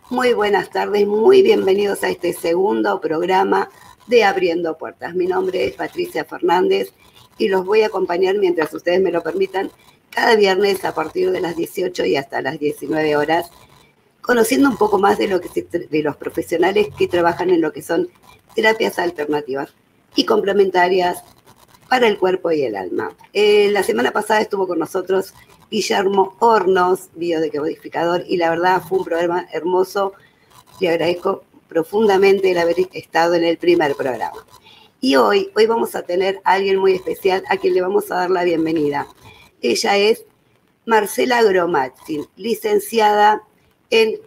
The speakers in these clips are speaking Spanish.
Muy buenas tardes, muy bienvenidos a este segundo programa de Abriendo Puertas. Mi nombre es Patricia Fernández y los voy a acompañar mientras ustedes me lo permitan cada viernes a partir de las 18 y hasta las 19 horas, conociendo un poco más de los profesionales que trabajan en lo que son terapias alternativas y complementarias para el cuerpo y el alma. La semana pasada estuvo con nosotros Guillermo Hornos, biodecodificador, y la verdad fue un programa hermoso. Le agradezco profundamente el haber estado en el primer programa. Y hoy vamos a tener a alguien muy especial a quien le vamos a dar la bienvenida. Ella es Marcela Gromazzi, licenciada en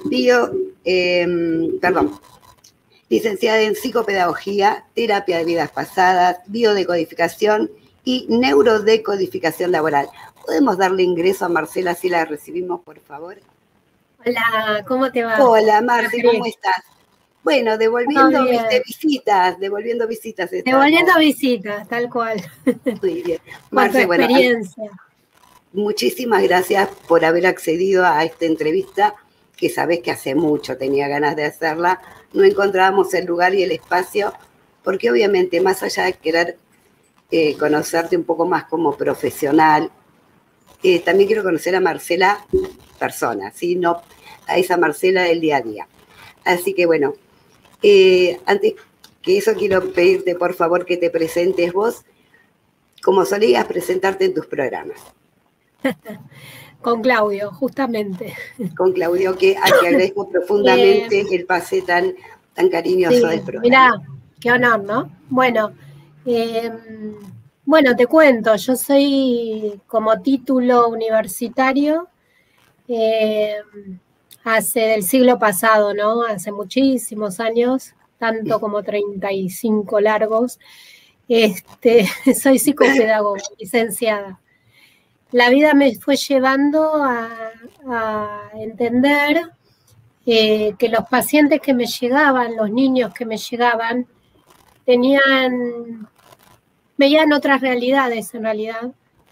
licenciada en psicopedagogía, terapia de vidas pasadas, biodecodificación y neurodecodificación laboral. ¿Podemos darle ingreso a Marcela si la recibimos, por favor? Hola, ¿cómo te va? Hola, Marce, ¿cómo estás? Bueno, devolviendo visitas. Devolviendo visitas, tal cual. Muy bien. Marce, con tu experiencia. Bueno, muchísimas gracias por haber accedido a esta entrevista, que sabés que hace mucho tenía ganas de hacerla. No encontrábamos el lugar y el espacio, porque obviamente más allá de querer conocerte un poco más como profesional, también quiero conocer a Marcela persona, ¿sí? No a esa Marcela del día a día. Así que bueno, antes que eso quiero pedirte por favor que te presentes vos, como solías presentarte en tus programas. Con Claudio, justamente. Con Claudio, a quien agradezco profundamente el pase tan cariñoso del programa. Mirá, qué honor, ¿no? Bueno, te cuento, yo soy como título universitario hace del siglo pasado, ¿no? Hace muchísimos años, tanto como 35 largos. Soy psicopedagoga, licenciada. La vida me fue llevando a entender que los pacientes que me llegaban, los niños que me llegaban, veían otras realidades en realidad.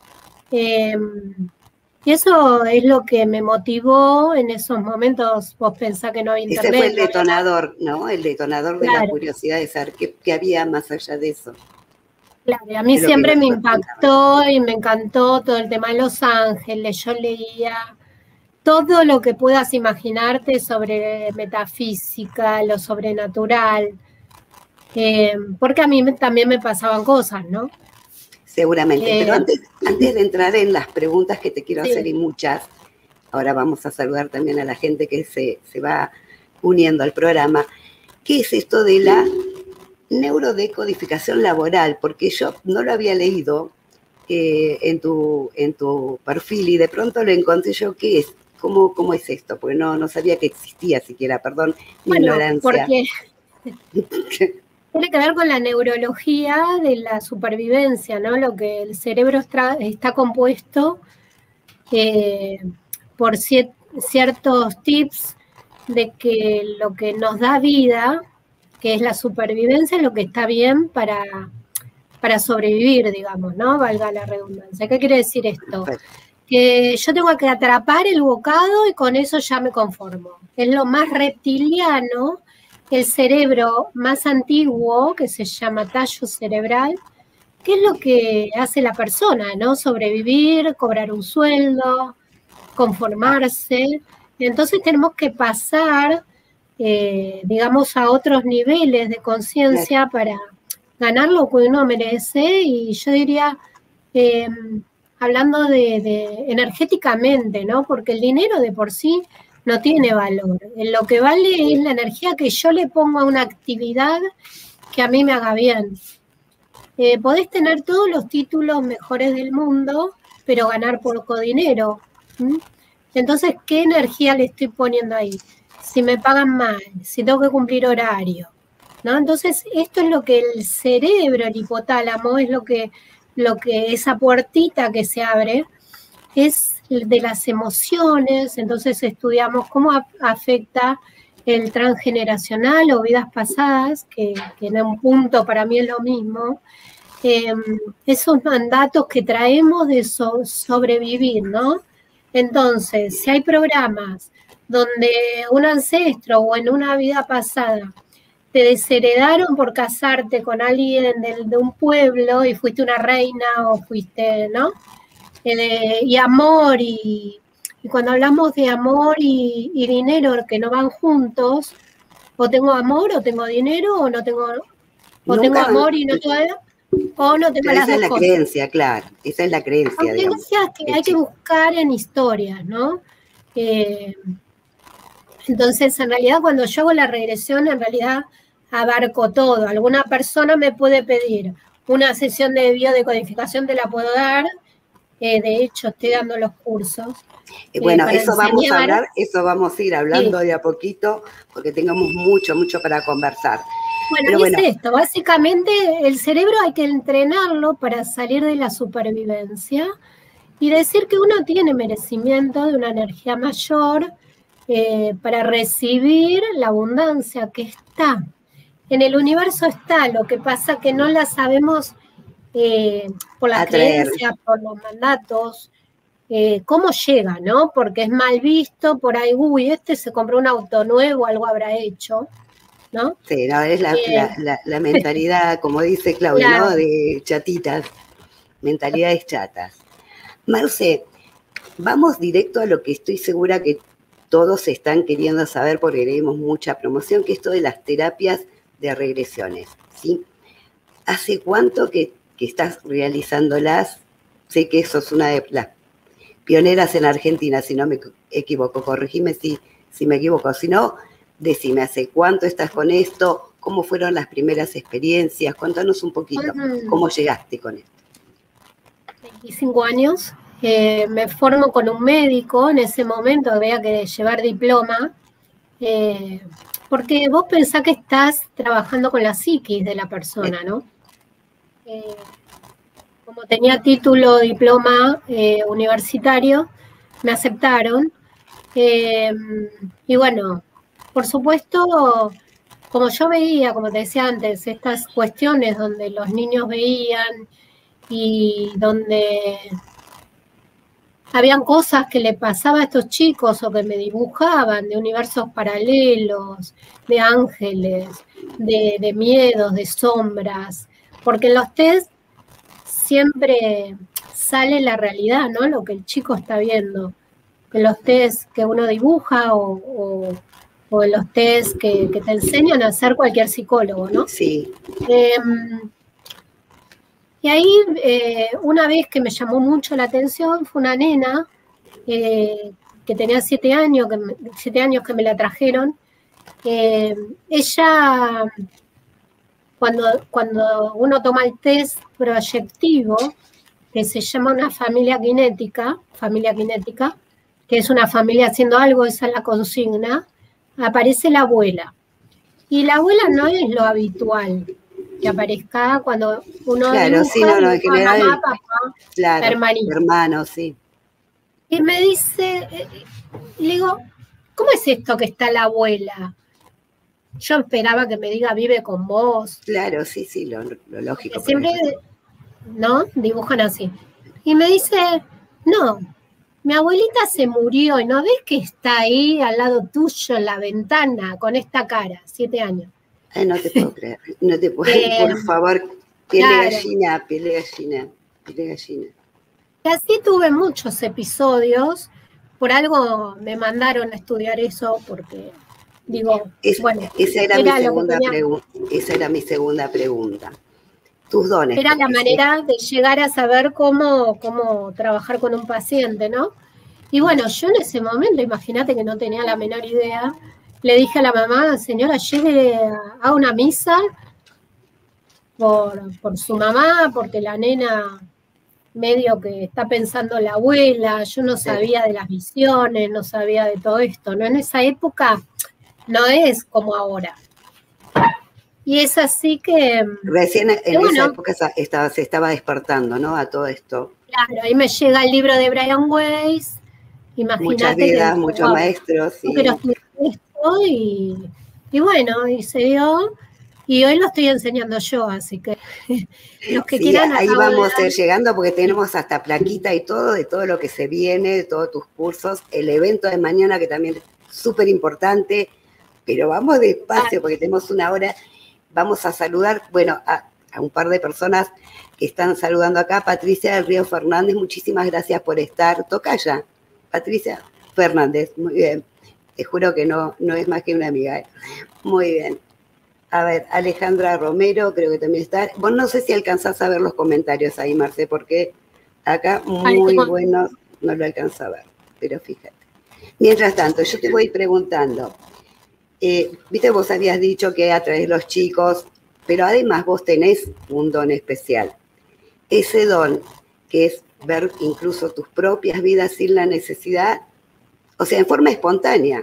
Y eso es lo que me motivó en esos momentos. Vos pensás que no había internet. Ese fue el detonador, ¿no? El detonador de la curiosidad de saber qué había más allá de eso. Claro, a mí siempre me impactó y me encantó todo el tema de Los Ángeles. Yo leía todo lo que puedas imaginarte sobre metafísica, lo sobrenatural, porque a mí también me pasaban cosas, ¿no? Seguramente, pero antes de entrar en las preguntas que te quiero hacer, y muchas, ahora vamos a saludar también a la gente que se va uniendo al programa. ¿Qué es esto de la neurodecodificación laboral? Porque yo no lo había leído en tu perfil y de pronto lo encontré yo. ¿Qué es? ¿Cómo es esto? Porque no sabía que existía siquiera, perdón, mi ignorancia. Porque tiene que ver con la neurología de la supervivencia, ¿no? Lo que el cerebro está compuesto por ciertos tips de que lo que nos da vida, que es la supervivencia, es lo que está bien para sobrevivir, digamos, ¿no? Valga la redundancia. ¿Qué quiere decir esto? Que yo tengo que atrapar el bocado y con eso ya me conformo. Es lo más reptiliano, el cerebro más antiguo, que se llama tallo cerebral, que es lo que hace la persona, ¿no? Sobrevivir, cobrar un sueldo, conformarse. Entonces tenemos que pasar, digamos, a otros niveles de conciencia para ganar lo que uno merece, y yo diría, hablando de energéticamente, ¿no? Porque el dinero de por sí no tiene valor. Lo que vale es la energía que yo le pongo a una actividad que a mí me haga bien. Podés tener todos los títulos mejores del mundo, pero ganar poco dinero. Entonces, ¿qué energía le estoy poniendo ahí? Si me pagan mal, si tengo que cumplir horario, ¿no? Entonces, esto es lo que el cerebro, el hipotálamo, es lo que esa puertita que se abre, es de las emociones. Entonces estudiamos cómo afecta el transgeneracional o vidas pasadas, que en un punto para mí es lo mismo, esos mandatos que traemos de sobrevivir, ¿no? Entonces, si hay programas donde un ancestro o en una vida pasada te desheredaron por casarte con alguien de un pueblo y fuiste una reina o fuiste, ¿no? Y amor y cuando hablamos de amor y dinero que no van juntos, o tengo amor o tengo dinero o no tengo, o tengo amor y no tengo, o no tengo las dos cosas. Esa es la creencia, claro, esa es la creencia. Son creencias que hay que buscar en historias, ¿no? Entonces, en realidad, cuando yo hago la regresión, en realidad abarco todo. Alguna persona me puede pedir una sesión de biodecodificación, te la puedo dar. De hecho, estoy dando los cursos. Bueno, eso vamos a hablar, eso vamos a ir hablando de a poquito, porque tengamos mucho para conversar. Bueno, es esto, básicamente el cerebro hay que entrenarlo para salir de la supervivencia y decir que uno tiene merecimiento de una energía mayor para recibir la abundancia que está. En el universo está, lo que pasa que no la sabemos por las creencias, por los mandatos, cómo llega, ¿no? Porque es mal visto, por ahí, uy, este se compró un auto nuevo, algo habrá hecho, ¿no? Sí, no, es la mentalidad, como dice Claudia, claro, ¿no? De chatitas, mentalidades chatas. Marce, vamos directo a lo que estoy segura que todos están queriendo saber porque leemos mucha promoción, que es esto de las terapias de regresiones, ¿sí? ¿Hace cuánto que estás realizándolas? Sé que sos una de las pioneras en Argentina, si no me equivoco, corregime si me equivoco, si no, decime, ¿hace cuánto estás con esto? ¿Cómo fueron las primeras experiencias? Cuéntanos un poquito, ¿cómo llegaste con esto? 25 años, me formo con un médico, en ese momento había que llevar diploma, porque vos pensás que estás trabajando con la psiquis de la persona, ¿no? Como tenía título, diploma universitario, me aceptaron. Y bueno, por supuesto, como yo veía, como te decía antes, estas cuestiones donde los niños veían y donde habían cosas que le pasaba a estos chicos o que me dibujaban de universos paralelos, de ángeles, de miedos, de sombras, porque en los test siempre sale la realidad, ¿no? Lo que el chico está viendo. En los test que uno dibuja o en los test que te enseñan a hacer cualquier psicólogo, ¿no? Sí. Y ahí, una vez que me llamó mucho la atención, fue una nena que tenía 7 años, que me la trajeron. Ella, cuando uno toma el test proyectivo, que se llama una familia cinética, que es una familia haciendo algo, esa es la consigna, aparece la abuela. Y la abuela no es lo habitual que aparezca cuando uno claro, dibuja, sí, no, en general, mamá, papá, claro, hermano, sí. Y me dice, le digo, ¿cómo es esto que está la abuela? Yo esperaba que me diga, vive con vos. Claro, sí, lo lógico. Porque siempre, ¿no? Dibujan así. Y me dice, no, mi abuelita se murió y ¿no ves que está ahí al lado tuyo en la ventana con esta cara? 7 años. Ay, no te puedo creer, no te puedo, por favor, piel de gallina, piel de gallina, piel de gallina. Y así tuve muchos episodios, por algo me mandaron a estudiar eso porque, digo, bueno. Esa era mi segunda pregunta. Tus dones. Era la manera de llegar a saber cómo trabajar con un paciente, ¿no? Y bueno, yo en ese momento, imagínate que no tenía la menor idea, le dije a la mamá, señora, lleve a una misa por su mamá, porque la nena medio que está pensando la abuela, yo no sabía de las visiones, no sabía de todo esto, ¿no? En esa época no es como ahora. Y es así que... Recién en esa época se estaba despertando, ¿no? A todo esto. Claro, ahí me llega el libro de Brian Weiss, imagínate. Muchas vidas, muchos maestros. Sí. Pero esto y bueno, y se dio, y hoy lo estoy enseñando yo, así que los que quieran... Ahí vamos a ir llegando porque tenemos hasta plaquita y todo, de todo lo que se viene, de todos tus cursos, el evento de mañana que también súper importante, pero vamos despacio porque tenemos una hora. Vamos a saludar, bueno, a un par de personas que están saludando acá. Patricia del Río Fernández, muchísimas gracias por estar. Tocaya, Patricia Fernández, muy bien. Te juro que no es más que una amiga. Muy bien. A ver, Alejandra Romero, creo que también está. Vos no sé si alcanzás a ver los comentarios ahí, Marce, porque acá muy bueno no lo alcanza a ver, pero fíjate. Mientras tanto, yo te voy preguntando, viste, vos habías dicho que a través de los chicos, pero además vos tenés un don especial. Ese don, que es ver incluso tus propias vidas sin la necesidad, o sea, en forma espontánea.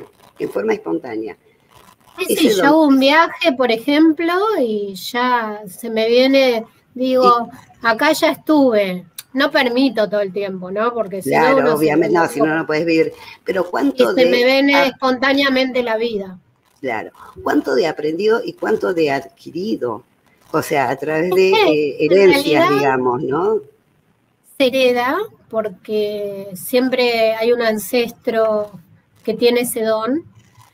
Sí, yo hago un viaje, por ejemplo, y ya se me viene, digo, acá ya estuve. No permito todo el tiempo, ¿no? Porque si claro, no, obviamente, no, si no, no puedes vivir. Pero cuánto y se me viene espontáneamente la vida. Claro, cuánto de aprendido y cuánto de adquirido. O sea, a través de herencias, digamos, ¿no? Se hereda porque siempre hay un ancestro que tiene ese don.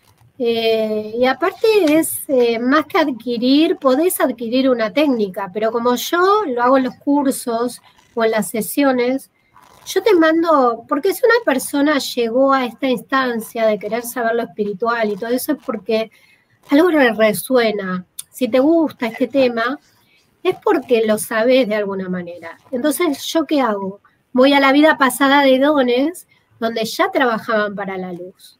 Y aparte es más que adquirir, podés adquirir una técnica, pero como yo lo hago en los cursos o en las sesiones, yo te mando, porque si una persona llegó a esta instancia de querer saber lo espiritual y todo eso es porque algo le resuena. Si te gusta este tema, es porque lo sabes de alguna manera. Entonces, ¿yo qué hago? Voy a la vida pasada de dones, donde ya trabajaban para la luz.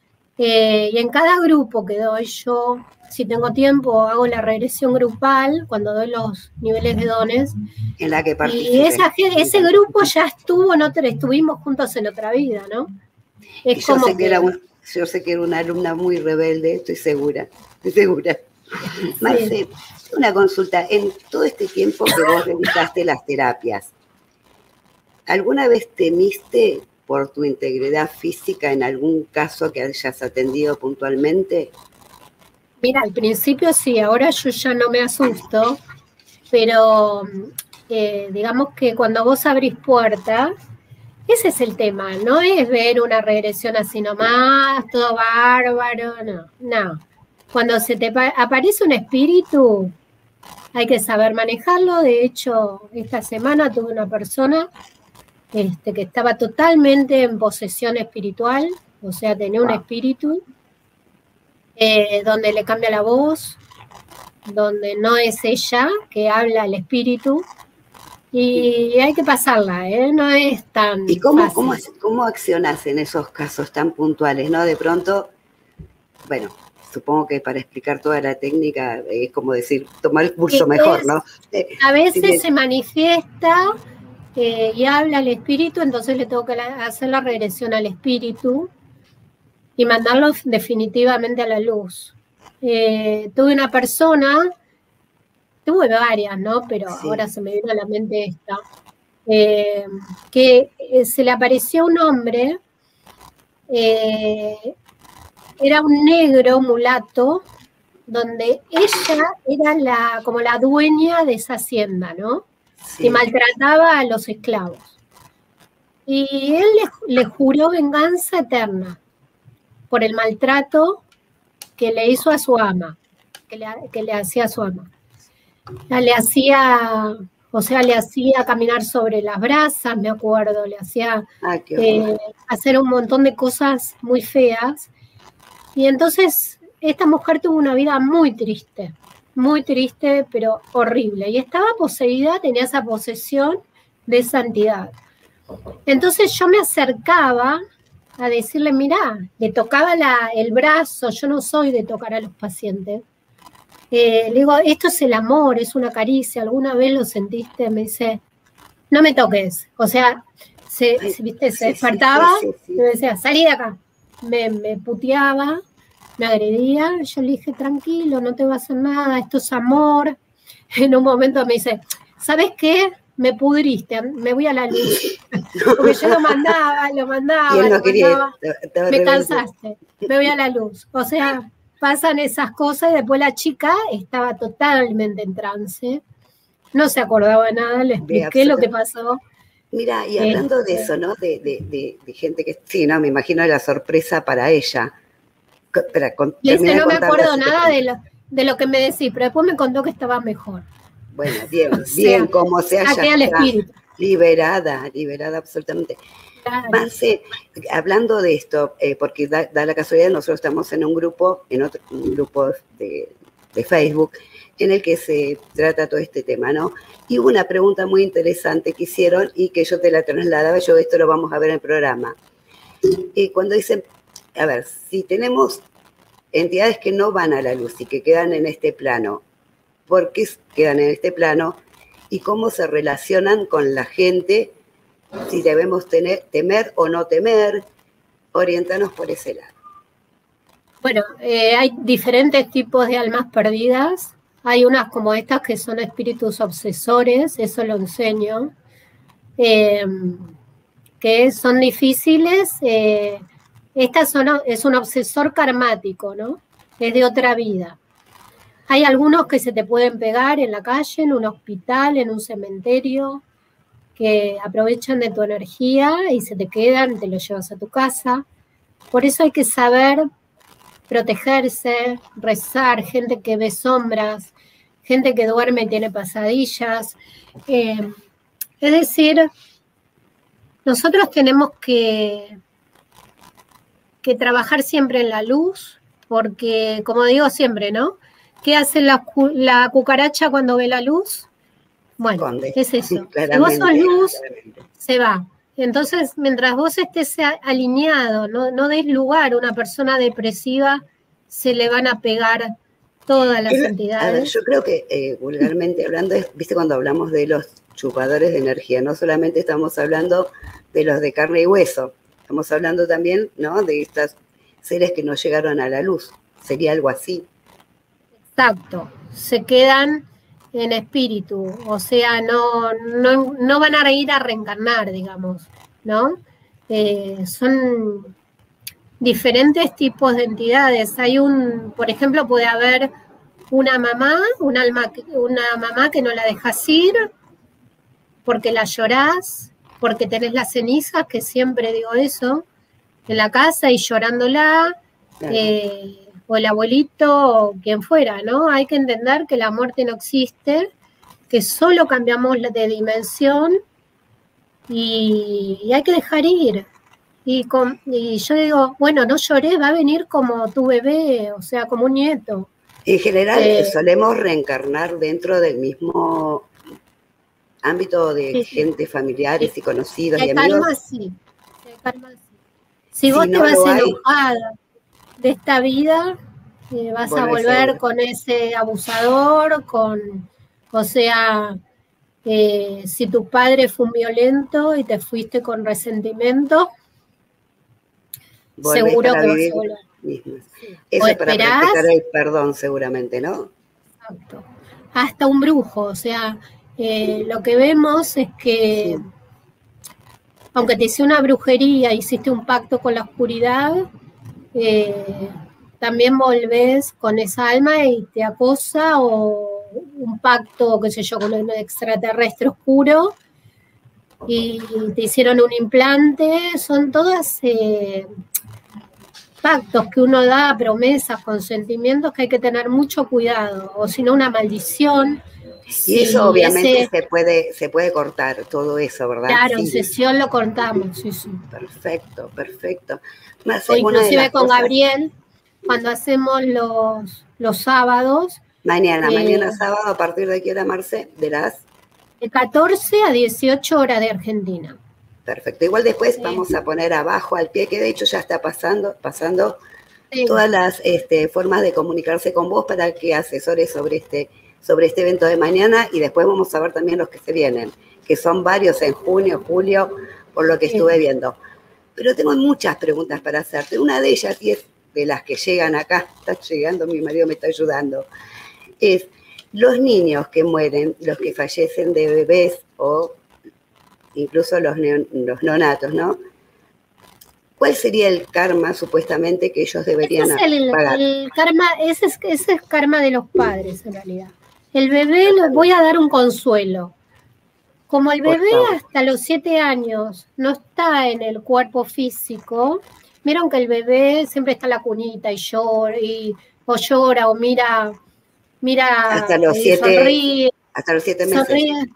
Y en cada grupo que doy yo, si tengo tiempo, hago la regresión grupal, cuando doy los niveles de dones. En la que y ese grupo ya estuvimos juntos en otra vida, ¿no? Es yo sé que era una alumna muy rebelde, estoy segura. Marce, una consulta. En todo este tiempo que vos realizaste las terapias, ¿alguna vez temiste por tu integridad física en algún caso que hayas atendido puntualmente? Mira, al principio sí, ahora yo ya no me asusto, pero digamos que cuando vos abrís puertas, ese es el tema, no es ver una regresión así nomás, todo bárbaro, no. Cuando se te aparece un espíritu, hay que saber manejarlo. De hecho, esta semana tuve una persona que estaba totalmente en posesión espiritual, o sea, tenía un espíritu, donde le cambia la voz, donde no es ella que habla el espíritu, y hay que pasarla, no es tan ¿Y cómo accionás en esos casos tan puntuales, no? De pronto, bueno, supongo que para explicar toda la técnica es como decir, tomar el curso mejor, ¿no? A veces se manifiesta y habla el espíritu, entonces le tengo que hacer la regresión al espíritu y mandarlo definitivamente a la luz. Tuve una persona, tuve varias, ¿no? Pero ahora se me vino a la mente esta, que se le apareció un hombre, era un negro mulato, donde ella era como la dueña de esa hacienda, ¿no? Que maltrataba a los esclavos. Y él le juró venganza eterna por el maltrato que le hizo a su ama, que le hacía a su ama. Le hacía caminar sobre las brasas, me acuerdo, le hacía hacer un montón de cosas muy feas. Y entonces esta mujer tuvo una vida muy triste, pero horrible. Y estaba poseída, tenía esa posesión de esa entidad. Entonces yo me acercaba a decirle, mirá, le tocaba el brazo, yo no soy de tocar a los pacientes. Le digo, esto es el amor, es una caricia, ¿alguna vez lo sentiste? Me dice, no me toques. O sea, se despertaba, me decía, salí de acá. Me puteaba, me agredía. Yo le dije, tranquilo, no te va a hacer nada, esto es amor. En un momento me dice, ¿sabes qué? Me pudriste, me voy a la luz. Porque yo lo mandaba, y él no quería, me cansaste, me voy a la luz. O sea, pasan esas cosas y después la chica estaba totalmente en trance, no se acordaba de nada, le expliqué lo que pasó. Mira, y hablando de eso, ¿no? De gente que, sí, no, me imagino la sorpresa para ella, Y ese no me acuerdo nada de lo que me decís, pero después me contó que estaba mejor. Bueno, bien, o sea, bien, como sea, ya el espíritu. Liberada absolutamente. Claro. Marce, hablando de esto, porque da la casualidad, nosotros estamos en un grupo de Facebook, en el que se trata todo este tema, ¿no? Y hubo una pregunta muy interesante que hicieron y que yo te la trasladaba, esto lo vamos a ver en el programa. Y cuando dicen, a ver, si tenemos entidades que no van a la luz y que quedan en este plano, ¿por qué quedan en este plano? Y cómo se relacionan con la gente, si debemos temer o no temer, orientarnos por ese lado. Bueno, hay diferentes tipos de almas perdidas. Hay unas como estas que son espíritus obsesores, eso lo enseño, que son difíciles. Es un obsesor karmático, ¿no? Es de otra vida. Hay algunos que se te pueden pegar en la calle, en un hospital, en un cementerio, que aprovechan de tu energía y se te quedan, te los llevas a tu casa. Por eso hay que saber protegerse, rezar, gente que ve sombras, gente que duerme y tiene pesadillas. Es decir, nosotros tenemos que trabajar siempre en la luz, porque, como digo siempre, ¿no? ¿Qué hace la cucaracha cuando ve la luz? Bueno, es eso. Si vos sos luz, se va. Entonces, mientras vos estés alineado, no des lugar a una persona depresiva, se le van a pegar todas las entidades. A ver, yo creo que vulgarmente hablando, viste, cuando hablamos de los chupadores de energía, no solamente estamos hablando de los de carne y hueso, estamos hablando también, ¿no?, de estos seres que no llegaron a la luz. Sería algo así. Exacto. Se quedan en espíritu, o sea, no van a ir a reencarnar, digamos, ¿no? Son diferentes tipos de entidades. Por ejemplo, puede haber una mamá que no la dejas ir porque la llorás, porque tenés las cenizas, que siempre digo eso, en la casa y llorándola, o el abuelito, o quien fuera, ¿no? Hay que entender que la muerte no existe, que solo cambiamos de dimensión y hay que dejar ir. Y yo digo, bueno, no lloré, va a venir como tu bebé, o sea, como un nieto. En general, solemos reencarnar dentro del mismo ámbito de gente, familiares y conocidos y amigos. Si vos te vas enojada de esta vida, vas a volver con ese abusador, o sea, si tu padre fue un violento y te fuiste con resentimiento, seguro que vas a volver. Eso es para practicar el perdón, seguramente, ¿no? Exacto. Hasta un brujo, o sea, lo que vemos es que aunque te hice una brujería, hiciste un pacto con la oscuridad, también volvés con esa alma y te acosa, o un pacto, qué sé yo, con un extraterrestre oscuro, y te hicieron un implante. Son todas pactos que uno da, promesas, consentimientos, que hay que tener mucho cuidado, o si no, una maldición. Y eso obviamente se puede cortar, todo eso, ¿verdad? Claro, en sesión lo cortamos, sí. Perfecto. O inclusive con Gabriel, cuando hacemos los sábados. Mañana sábado, ¿a partir de qué hora, Marce? De 14 a 18 horas de Argentina. Perfecto. Igual después vamos a poner abajo al pie, que de hecho ya está pasando todas las formas de comunicarse con vos para que asesores sobre este evento de mañana, y después vamos a ver también los que se vienen, que son varios en junio, julio, por lo que estuve viendo. Pero tengo muchas preguntas para hacerte. Una de ellas, y es de las que llegan acá, está llegando, mi marido me está ayudando, es los niños que mueren, los que fallecen de bebés o incluso los neonatos, ¿no? ¿Cuál sería el karma, supuestamente, que ellos deberían pagar? El karma, ese es karma de los padres, en realidad. El bebé, les voy a dar un consuelo. Como el bebé hasta los 7 años no está en el cuerpo físico, vieron que el bebé siempre está en la cunita y llora, o llora, o mira, Hasta los 7 sonríe, hasta los 7 meses. sonríe.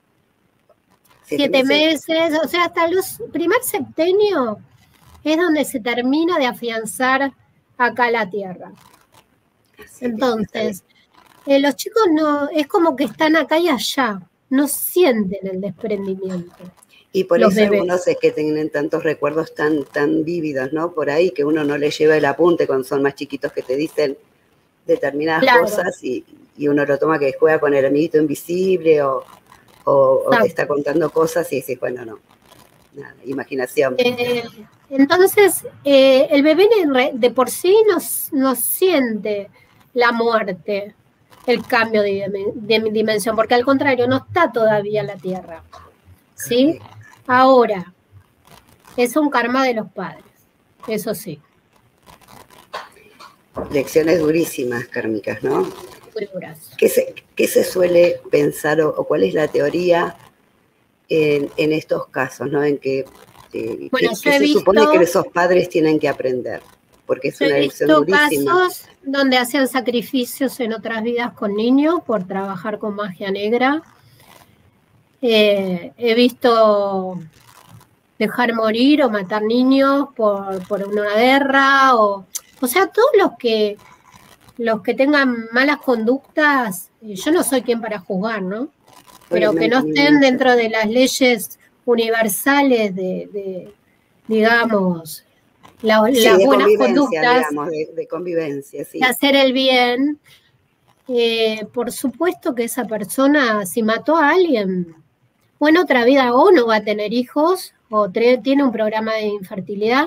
7 meses, o sea, hasta los primer septenio es donde se termina de afianzar acá la tierra. Entonces, los chicos no, es como que están acá y allá, no sienten el desprendimiento. Y por eso algunos es que tienen tantos recuerdos tan vívidos, ¿no? Por ahí que uno no les lleva el apunte cuando son más chiquitos, que te dicen determinadas cosas y uno lo toma que juega con el amiguito invisible o te está contando cosas y dices, bueno, no, nada, imaginación. Entonces, el bebé de por sí no siente la muerte, el cambio de dimensión, porque al contrario, no está todavía en la Tierra, ¿sí? Ahora, es un karma de los padres, eso sí. Lecciones durísimas kármicas, ¿no? Muy duras. ¿Qué se suele pensar o cuál es la teoría en estos casos, ¿no? En que, bueno, ¿qué se supone que esos padres tienen que aprender? Porque es una lección durísima. He visto casos donde hacían sacrificios en otras vidas con niños por trabajar con magia negra. He visto dejar morir o matar niños por una guerra, o sea, todos los que tengan malas conductas, yo no soy quien para juzgar, ¿no? Pero que no estén dentro de las leyes universales digamos, las buenas conductas, digamos, de convivencia, sí. De hacer el bien. Por supuesto que esa persona, si mató a alguien, o en otra vida o no va a tener hijos, o tiene un programa de infertilidad,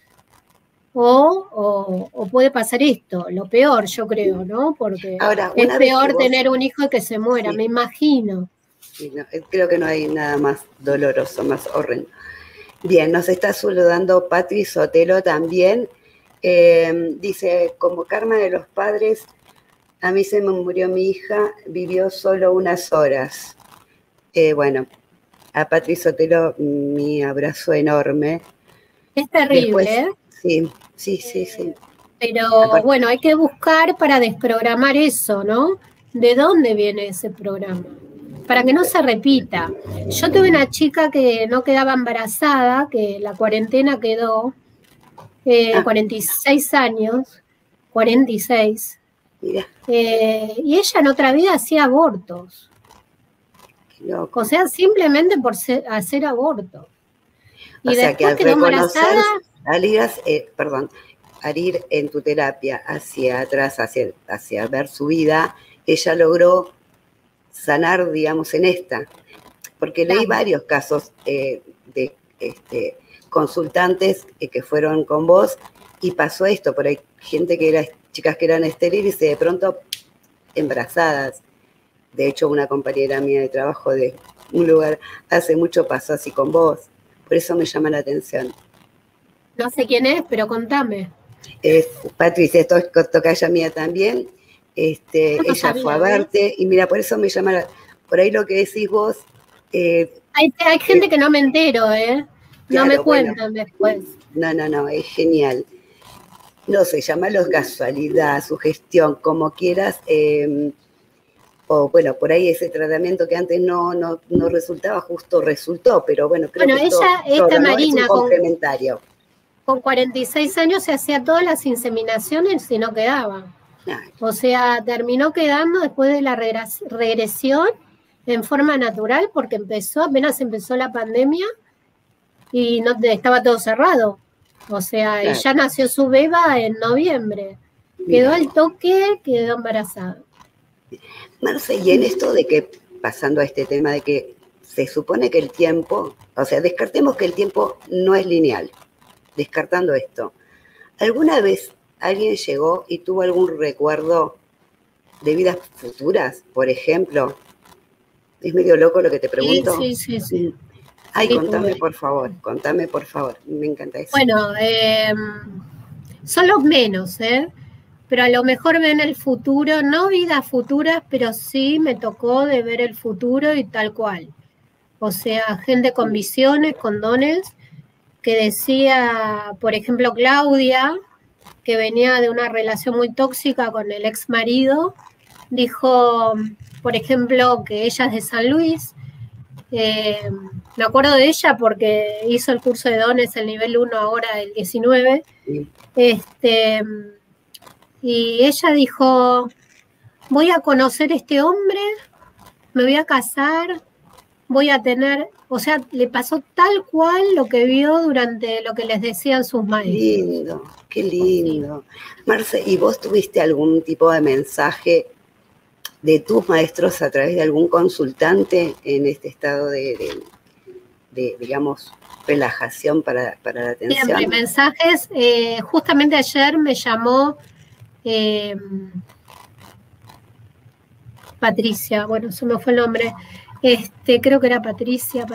o puede pasar esto, lo peor, yo creo, ¿no? Porque ahora, es peor tener un hijo y que se muera, sí. Me imagino. Sí, no, creo que no hay nada más doloroso, más horrendo. Bien, nos está saludando Patri Sotelo también. Dice, como karma de los padres, a mí se me murió mi hija, vivió solo unas horas. Bueno, a Patri Sotelo mi abrazo enorme. Es terrible, después, sí. Pero bueno, hay que buscar para desprogramar eso, ¿no? ¿De dónde viene ese programa? Para que no se repita. Yo tuve una chica que no quedaba embarazada, que la cuarentena quedó 46 años, 46. Mira. Y ella en otra vida hacía abortos. Qué loco. O sea, simplemente por hacer abortos. Y o sea, que al reconocer, al ir en tu terapia hacia atrás, hacia ver su vida, ella logró sanar, digamos, en esta. Porque leí varios casos de consultantes que fueron con vos y pasó esto, por ahí chicas que eran estériles y de pronto embarazadas. De hecho, una compañera mía de trabajo de un lugar hace mucho pasó así con vos. Por eso me llama la atención. No sé quién es, pero contame. Patricia, esto es tocaya mía también. Ella fue a verte y mira, por eso me llama, por ahí lo que decís vos. Hay gente que no me entero, ¿eh? No me cuentan después. No, es genial. No sé, llámalo casualidad, sugestión, como quieras. O bueno, por ahí ese tratamiento que antes no resultaba, justo resultó, pero bueno, creo que esta Marina, es un complementario. Con 46 años se hacía todas las inseminaciones y no quedaba. O sea, terminó quedando después de la regresión en forma natural, porque apenas empezó la pandemia y no estaba todo cerrado. O sea, claro. Y ya nació su beba en noviembre. Quedó al toque, quedó embarazada. Marce, y en esto de que, pasando a este tema de que se supone que el tiempo, o sea, descartemos que el tiempo no es lineal, descartando esto, ¿alguna vez alguien llegó y tuvo algún recuerdo de vidas futuras, por ejemplo? ¿Es medio loco lo que te pregunto? Sí. Ay, contame por favor, me encanta eso. Bueno, son los menos, pero a lo mejor ven el futuro, no vidas futuras, pero sí me tocó de ver el futuro y tal cual. O sea, gente con visiones, con dones, que decía, por ejemplo, Claudia, que venía de una relación muy tóxica con el ex marido, dijo, por ejemplo, que ella es de San Luis. Me acuerdo de ella porque hizo el curso de dones, el nivel 1 ahora, el 19. Sí. Y ella dijo, voy a conocer a este hombre, me voy a casar, voy a tener, o sea, le pasó tal cual lo que vio durante lo que les decían sus maestros. Lindo, qué lindo. Marce, ¿y vos tuviste algún tipo de mensaje de tus maestros a través de algún consultante en este estado de digamos, relajación para la atención? Siempre mensajes. Justamente ayer me llamó Patricia, bueno, se me fue el nombre, creo que era Patricia,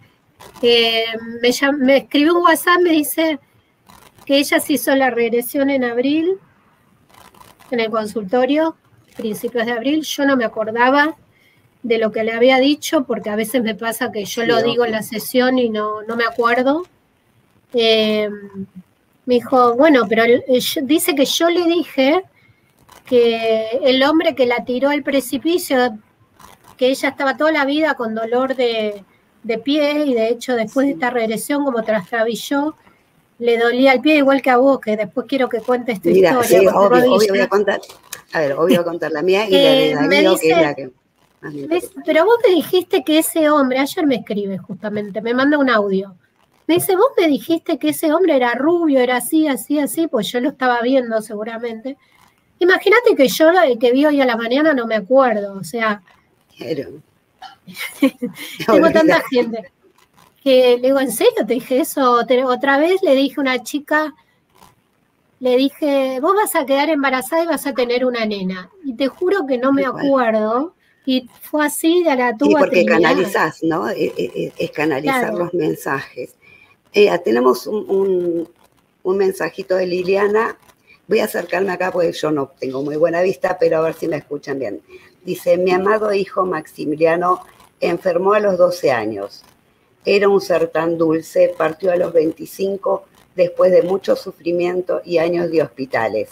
me escribió un WhatsApp, me dice que ella se hizo la regresión en abril, en el consultorio, principios de abril. Yo no me acordaba de lo que le había dicho, porque a veces me pasa que yo lo digo en la sesión y no me acuerdo. Me dijo, bueno, pero dice que yo le dije que el hombre que la tiró al precipicio, que ella estaba toda la vida con dolor de pie, y de hecho después de esta regresión, como trastabilló, le dolía el pie igual que a vos, que después quiero que cuentes tu historia. Sí, obvio voy a contar. A ver, obvio voy a contar la mía y la de Darío, que es la que más me interesa. Pero vos me dijiste que ese hombre, ayer me escribe justamente, me manda un audio. Me dice, vos me dijiste que ese hombre era rubio, era así, así, así, pues yo lo estaba viendo seguramente. Imagínate que yo el que vi hoy a la mañana no me acuerdo, o sea. Pero, tengo tanta gente que le digo, ¿en serio te dije eso? Otra vez le dije a una chica, le dije, vos vas a quedar embarazada y vas a tener una nena. Y te juro que no me acuerdo. Y fue así de la tuba. Sí, porque canalizás, ¿no? Es canalizar los mensajes. Tenemos un mensajito de Liliana. Voy a acercarme acá porque yo no tengo muy buena vista, pero a ver si me escuchan bien. Dice, mi amado hijo Maximiliano enfermó a los 12 años. Era un ser tan dulce, partió a los 25 después de mucho sufrimiento y años de hospitales.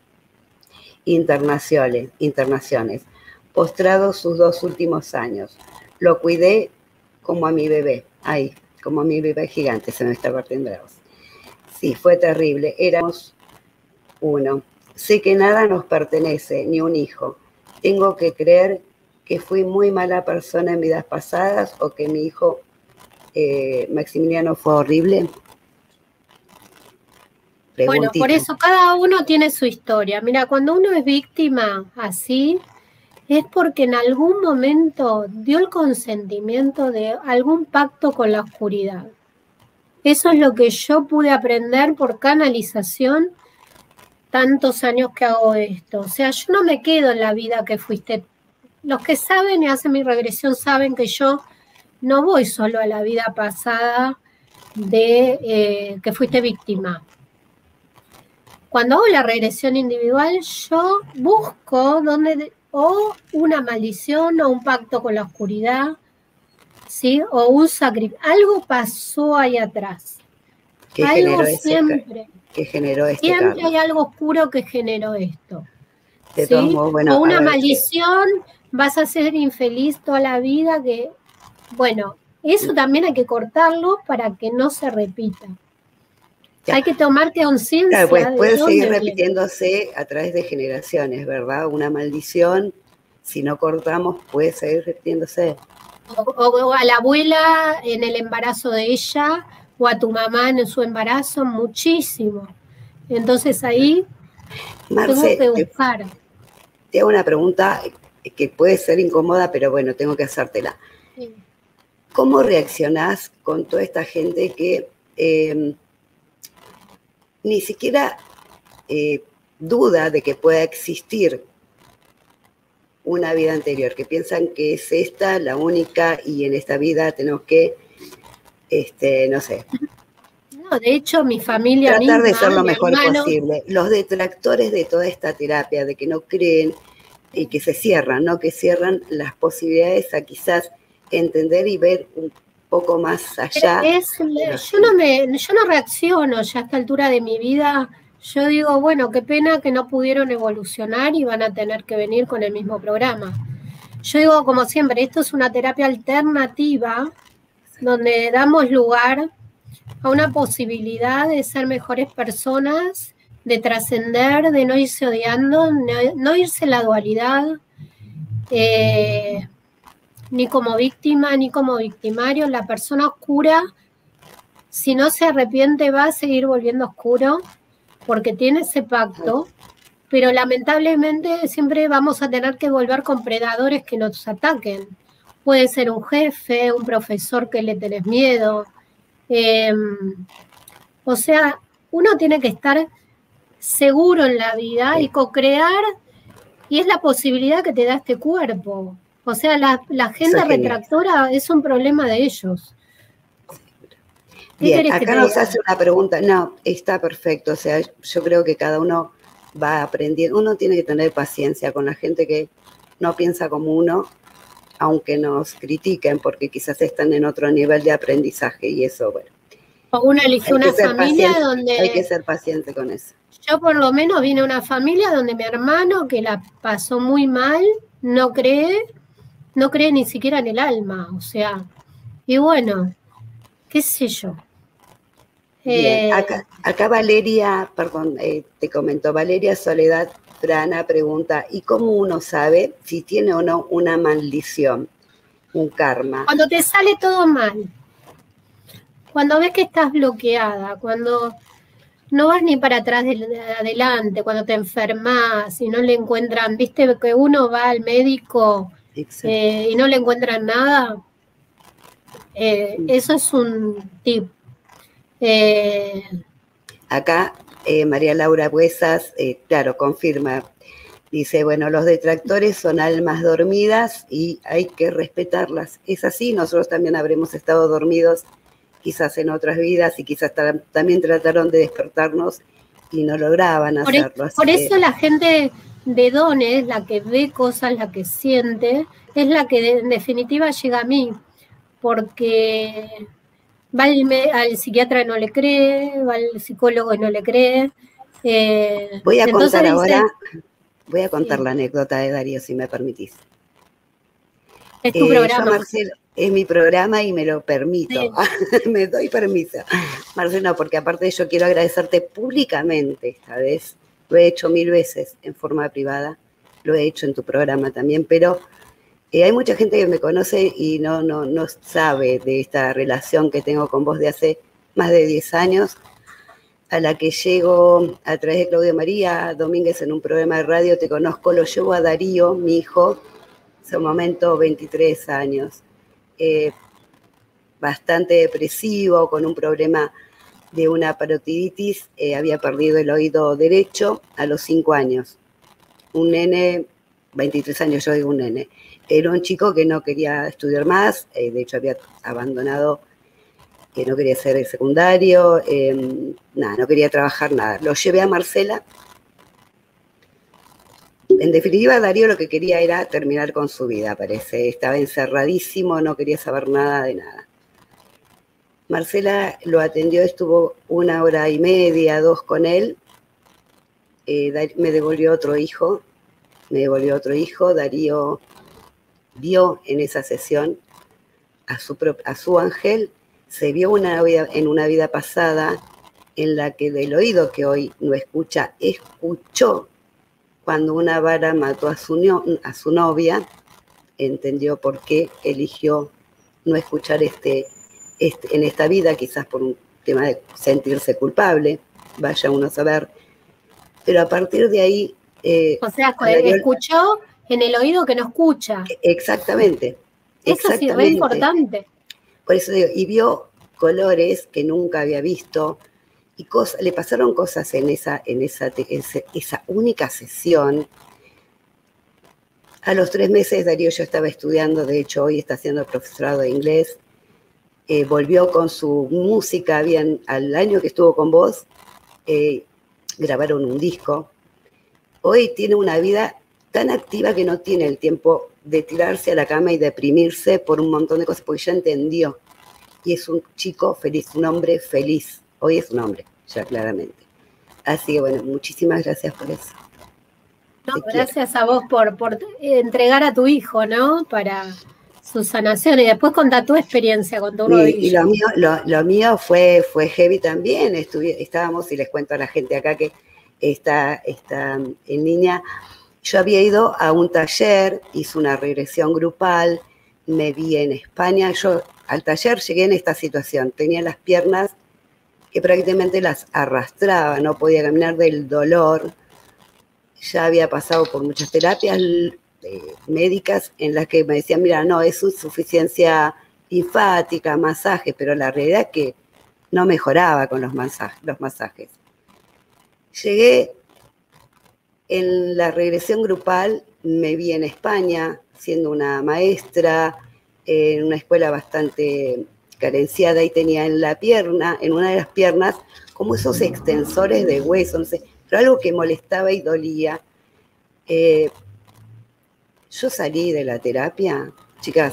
Internaciones. Postrado sus 2 últimos años. Lo cuidé como a mi bebé. Ay, como a mi bebé gigante, se me está partiendo la voz. Sí, fue terrible. Éramos uno. Sé que nada nos pertenece, ni un hijo. Tengo que creer que fui muy mala persona en vidas pasadas o que mi hijo Maximiliano fue horrible. Preguntita. Bueno, por eso cada uno tiene su historia. Mira, cuando uno es víctima así, es porque en algún momento dio el consentimiento de algún pacto con la oscuridad. Eso es lo que yo pude aprender por canalización tantos años que hago esto. O sea, yo no me quedo en la vida que fuiste. Los que saben y hacen mi regresión saben que yo no voy solo a la vida pasada de que fuiste víctima. Cuando hago la regresión individual, yo busco o una maldición o un pacto con la oscuridad, ¿sí? O un sacrificio. Algo pasó ahí atrás. ¿Qué algo generó siempre. Que generó este Siempre karma? hay algo oscuro que generó esto. De todos modos, bueno, o una maldición, vas a ser infeliz toda la vida. Bueno, eso también hay que cortarlo para que no se repita. Ya. Hay que tomar conciencia. Claro, pues puede seguir repitiéndose a través de generaciones, ¿verdad? Una maldición, si no cortamos, puede seguir repitiéndose. O a la abuela en el embarazo de ella, o a tu mamá en su embarazo, muchísimo. Entonces ahí Marce, tengo que buscar. Te hago una pregunta que puede ser incómoda, pero bueno, tengo que hacértela. Sí. ¿Cómo reaccionás con toda esta gente que ni siquiera duda de que pueda existir una vida anterior, que piensan que es esta la única y en esta vida tenemos que, no sé. No, de hecho, mi familia tratar misma, de ser lo mejor posible. Los detractores de toda esta terapia, de que no creen y que se cierran, ¿no? Que cierran las posibilidades a quizás entender y ver poco más allá. Yo no reacciono ya a esta altura de mi vida. Yo digo, bueno, qué pena que no pudieron evolucionar y van a tener que venir con el mismo programa. Yo digo, como siempre, esto es una terapia alternativa donde damos lugar a una posibilidad de ser mejores personas, de trascender, de no irse odiando, no irse en la dualidad, ni como víctima ni como victimario. La persona oscura, si no se arrepiente, va a seguir volviendo oscuro porque tiene ese pacto, pero lamentablemente siempre vamos a tener que volver con predadores que nos ataquen. Puede ser un jefe, un profesor que le tenés miedo. O sea, uno tiene que estar seguro en la vida y co-crear, y es la posibilidad que te da este cuerpo. O sea, la gente retractora es un problema de ellos. Bien, acá nos hace una pregunta. No, está perfecto. O sea, yo creo que cada uno va aprendiendo. Uno tiene que tener paciencia con la gente que no piensa como uno, aunque nos critiquen, porque quizás están en otro nivel de aprendizaje y eso, bueno. O uno eligió una familia donde... Hay que ser paciente con eso. Yo por lo menos vine a una familia donde mi hermano, que la pasó muy mal, no cree ni siquiera en el alma, o sea, y bueno, qué sé yo. Bien, acá Valeria, perdón, te comentó, Valeria Soledad Frana pregunta, ¿y cómo uno sabe si tiene o no una maldición, un karma? Cuando te sale todo mal, cuando ves que estás bloqueada, cuando no vas ni para atrás adelante, cuando te enfermas y no le encuentran, viste que uno va al médico y no le encuentran nada, eso es un tip. Acá María Laura Buesas, claro, confirma, dice, bueno, los detractores son almas dormidas y hay que respetarlas. Es así, nosotros también habremos estado dormidos quizás en otras vidas y quizás también trataron de despertarnos y no lograban hacerlo. Por eso la gente de dones, la que ve cosas, la que siente, es la que en definitiva llega a mí, porque va al psiquiatra y no le cree, va al psicólogo y no le cree. Voy a contar la anécdota de Darío, si me permitís. Es tu programa. Marcelo, es mi programa y me lo permito, sí. Me doy permiso. Marcelo, porque aparte yo quiero agradecerte públicamente esta vez. Lo he hecho 1000 veces en forma privada, lo he hecho en tu programa también, pero hay mucha gente que me conoce y no sabe de esta relación que tengo con vos de hace más de 10 años, a la que llego a través de Claudia María Domínguez en un programa de radio. Te conozco, lo llevo a Darío, mi hijo, en ese momento 23 años, bastante depresivo, con un problema de una parotiditis, había perdido el oído derecho a los 5 años. Un nene, 23 años, yo digo un nene, era un chico que no quería estudiar más, de hecho había abandonado, que no quería hacer el secundario, no quería trabajar, nada. Lo llevé a Marcela. En definitiva, Darío lo que quería era terminar con su vida, parece. Estaba encerradísimo, no quería saber nada de nada. Marcela lo atendió, estuvo 1 hora y media, 2 con él. Me devolvió otro hijo. Darío vio en esa sesión a su ángel, se vio en una vida pasada en la que del oído que hoy no escucha, escuchó cuando una vara mató a su novia, entendió por qué eligió no escuchar en esta vida, quizás por un tema de sentirse culpable, vaya uno a saber, pero a partir de ahí... o sea, escuchó en el oído que no escucha. Exactamente. Eso sí es re importante. Por eso digo, y vio colores que nunca había visto, y le pasaron cosas en esa única sesión. A los 3 meses Darío ya estaba estudiando, de hecho hoy está haciendo profesorado de inglés, volvió con su música, al año que estuvo con vos, grabaron un disco. Hoy tiene una vida tan activa que no tiene el tiempo de tirarse a la cama y deprimirse por un montón de cosas, porque ya entendió. y es un chico feliz, un hombre feliz. Hoy es un hombre, ya claramente. Así que bueno, muchísimas gracias por eso. No, gracias a vos por entregar a tu hijo, ¿no? Para su sanación. Y después conta tu experiencia con tu rodilla. Y lo mío fue heavy también. Estábamos, y les cuento a la gente acá que está en línea, yo había ido a un taller, hice una regresión grupal, me vi en España. Yo al taller llegué en esta situación, tenía las piernas que prácticamente las arrastraba, no podía caminar del dolor. Ya había pasado por muchas terapias médicas en las que me decían, mira, no, es insuficiencia linfática, masaje, pero la realidad es que no mejoraba con los masajes. Llegué en la regresión grupal, me vi en España siendo una maestra en una escuela bastante carenciada y tenía en la pierna, en una de las piernas, como esos extensores de hueso, no sé, pero algo que molestaba y dolía. Yo salí de la terapia, chicas,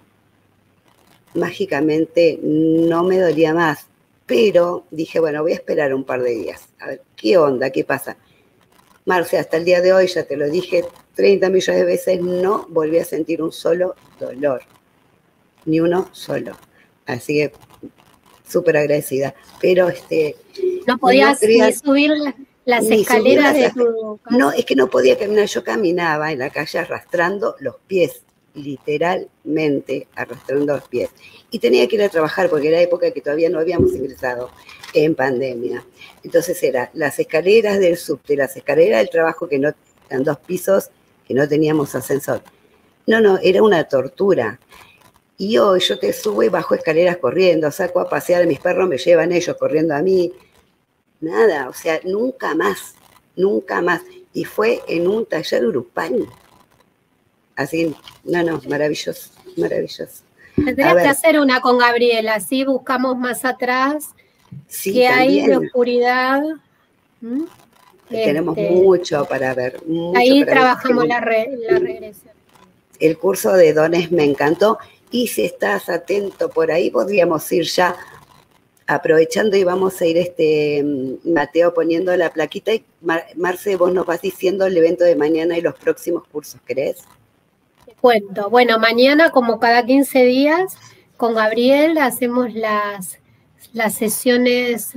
mágicamente no me dolía más, pero dije, bueno, voy a esperar un par de días, a ver, ¿qué onda? ¿Qué pasa? Marce, hasta el día de hoy, ya te lo dije 30 millones de veces, no volví a sentir un solo dolor, ni uno solo. Así que súper agradecida. Pero no podías ni subir las escaleras de tu casa. No, es que no podía caminar. Yo caminaba en la calle arrastrando los pies, literalmente arrastrando los pies. Y tenía que ir a trabajar porque era época que todavía no habíamos ingresado en pandemia. Entonces era las escaleras del subte, las escaleras del trabajo, que no eran 2 pisos, que no teníamos ascensor. No, era una tortura. Y hoy yo te subo y bajo escaleras corriendo, saco a pasear a mis perros, me llevan ellos corriendo a mí. Nada, o sea, nunca más. Y fue en un taller grupal. Así, no, maravilloso. Tendrías que hacer una con Gabriela, así buscamos más atrás, sí, qué hay de también. oscuridad. Tenemos mucho para ver. Ahí trabajamos la regresión. El curso de dones me encantó. Y si estás atento por ahí, podríamos ir ya aprovechando y vamos a ir, Mateo, poniendo la plaquita. Y Marce, vos nos vas diciendo el evento de mañana y los próximos cursos, ¿querés? Te cuento. Bueno, mañana, como cada 15 días, con Gabriel hacemos las sesiones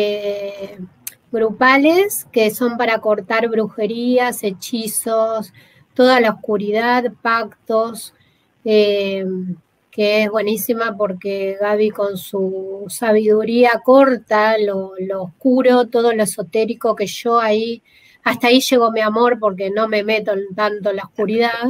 grupales, que son para cortar brujerías, hechizos, toda la oscuridad, pactos, que es buenísima porque Gaby con su sabiduría corta lo oscuro, todo lo esotérico, que yo ahí, hasta ahí llegó mi amor porque no me meto tanto en la oscuridad,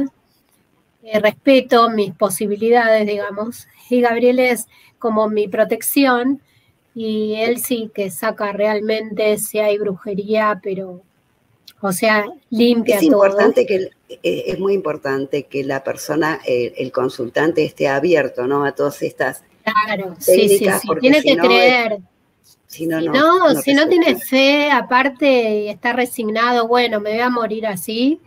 respeto mis posibilidades, digamos, y Gabriel es como mi protección, y él sí que saca realmente si hay brujería, pero, o sea, limpia todo. Es muy importante que la persona, el consultante, esté abierto, ¿no? A todas estas técnicas. Sí. Tiene que creer. Si no tiene fe, aparte, y está resignado, bueno, me voy a morir así,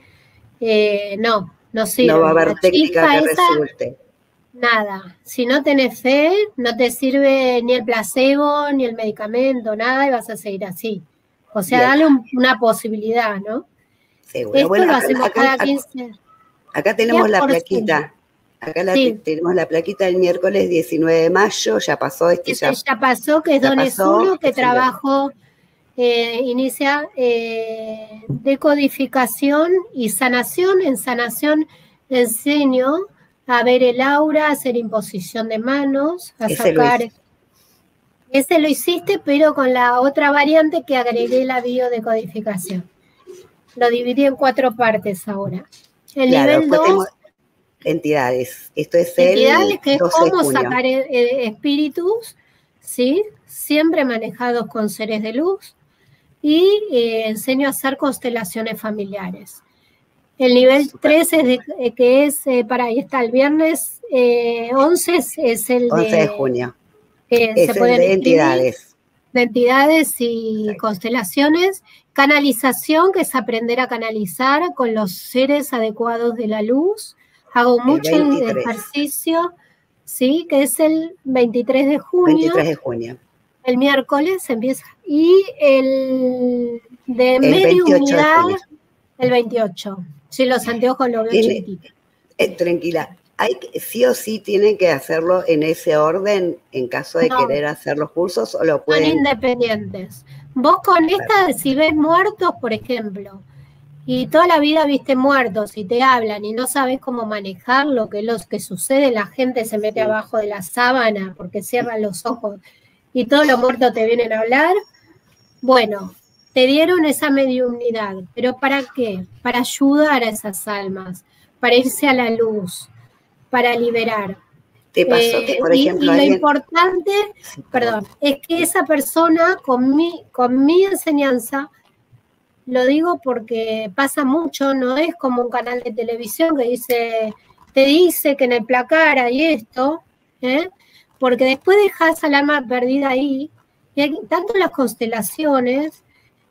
no sirve. No va a haber técnica que resulte. Nada. Si no tenés fe, no te sirve ni el placebo, ni el medicamento, nada, y vas a seguir así. O sea, dale una posibilidad, ¿no? Seguro. Esto lo hacemos cada 15. Acá tenemos la plaquita. Tenemos la plaquita del miércoles 19 de mayo, ya pasó ya pasó, que es Dones 1, que trabajo, inicia decodificación y sanación. En sanación enseño a ver el aura, a hacer imposición de manos, a sacar. Ese lo hiciste, pero con la otra variante que agregué, la biodecodificación. Lo dividí en 4 partes ahora. El nivel 2... Entidades. Esto es entidades, que es cómo sacar espíritus, ¿sí? Siempre manejados con seres de luz. Y enseño a hacer constelaciones familiares. El nivel 3 es que es, ahí está, el viernes 11 es el 11 de junio. Es el de entidades. De entidades y constelaciones. Canalización, que es aprender a canalizar con los seres adecuados de la luz. Hago mucho ejercicio, ¿sí? Que es el 23 de junio. 23 de junio. El miércoles empieza. Y el de El media 28 de unidad, junio. el 28. Sí, los anteojos lo veo chiquitito. Tranquila, sí o sí tienen que hacerlo en ese orden en caso de querer hacer los cursos, o lo pueden... Son independientes. Vos con esta, si ves muertos, por ejemplo, y toda la vida viste muertos y te hablan y no sabes cómo manejar lo que sucede, la gente se mete abajo de la sábana porque cierran los ojos y todos los muertos te vienen a hablar. Bueno, te dieron esa mediunidad, pero ¿para qué? Para ayudar a esas almas, para irse a la luz, para liberar. ¿Te pasó que, por ejemplo, y lo importante, perdón, es que esa persona con mi enseñanza, lo digo porque pasa mucho, no es como un canal de televisión que te dice que en el placar hay esto, porque después dejas al alma perdida ahí, y hay, tanto en las constelaciones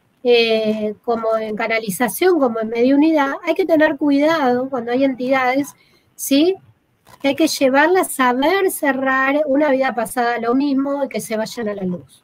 como en canalización, como en mediunidad, hay que tener cuidado cuando hay entidades, ¿sí? Que hay que llevarlas a saber cerrar una vida pasada lo mismo y que se vayan a la luz.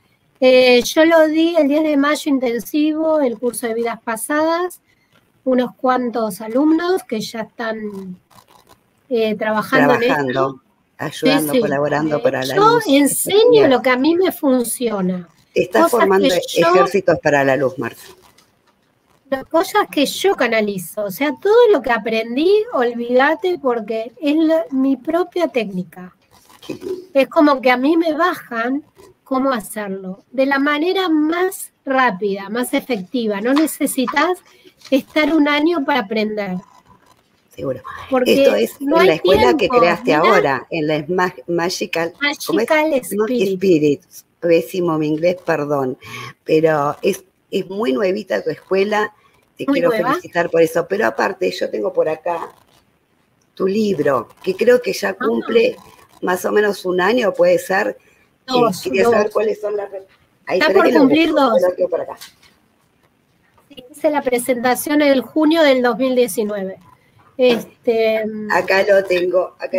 Yo lo di el 10 de mayo intensivo, el curso de vidas pasadas, unos cuantos alumnos que ya están trabajando en esto. Ayudando, colaborando para la Yo luz. enseño lo que a mí me funciona. Estás formando ejércitos para la luz, Marta. Las cosas que yo canalizo, o sea, todo lo que aprendí, olvídate, porque es mi propia técnica. Es como que a mí me bajan cómo hacerlo, de la manera más rápida, más efectiva. No necesitas estar un año para aprender. Seguro. Porque esto es no en la escuela tiempo, que creaste ahora, en la Magical Spirit. Pésimo mi inglés, perdón. Pero es muy nuevita tu escuela. Te quiero felicitar por eso. Pero aparte, yo tengo por acá tu libro, que creo que ya cumple más o menos un año, puede ser. Quería saber cuáles son las... Ahí, está por cumplir 2. Por acá. Hice la presentación en junio del 2019. Acá lo tengo. Acá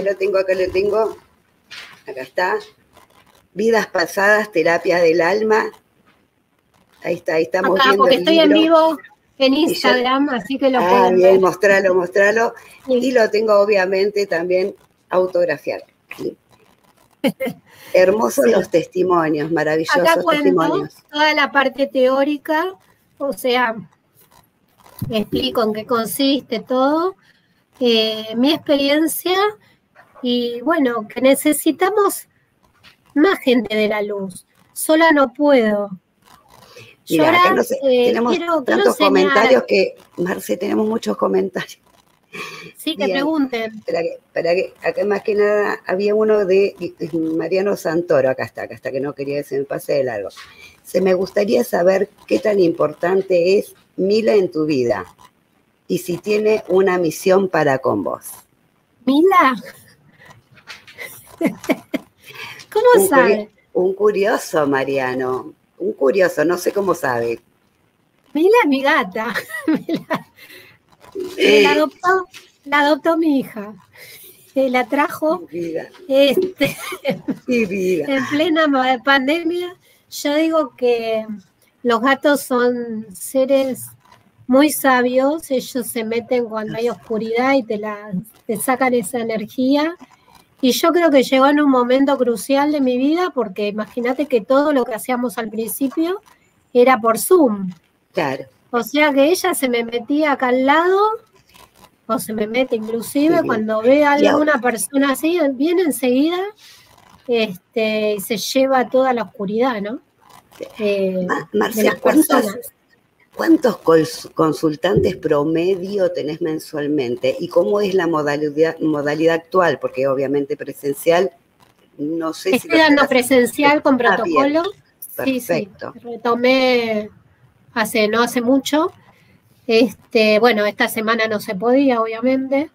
está. Vidas pasadas, terapia del alma. Ahí está, ahí estamos viendo porque el estoy libro. En vivo en Instagram, así que lo pueden bien, ver. mostralo. Sí. Y lo tengo obviamente también autografiado. ¿Sí? Hermosos los testimonios, maravillosos acá cuento testimonios. Toda la parte teórica, o sea, explico en qué consiste todo, mi experiencia, y bueno, que necesitamos más gente de la luz. Sola no puedo. Mira, acá tenemos tantos comentarios que, Marce, tenemos muchos comentarios. Sí, que pregunten. Para que, acá más que nada había uno de Mariano Santoro, acá está, que no quería que se me pase de largo. Me gustaría saber qué tan importante es Mila en tu vida y si tiene una misión para con vos. ¿Mila? ¿Cómo sabe? Un curioso, Mariano. Un curioso, no sé cómo sabe. Mila es mi gata. La adoptó mi hija. La trajo en plena pandemia. Yo digo que los gatos son seres muy sabios. Ellos se meten cuando hay oscuridad y te sacan esa energía. Y yo creo que llegó en un momento crucial de mi vida, porque imagínate que todo lo que hacíamos al principio era por Zoom. Claro. O sea que ella se me metía acá al lado, o se me mete inclusive cuando ve a alguna persona así, viene enseguida y se lleva toda la oscuridad, ¿no? Marce, de las personas. ¿Cuántos consultantes promedio tenés mensualmente? ¿Y cómo es la modalidad actual? Porque obviamente presencial, no sé si... Estoy dando presencial con protocolo. Perfecto. Sí. Retomé no hace mucho. Bueno, esta semana no se podía, obviamente.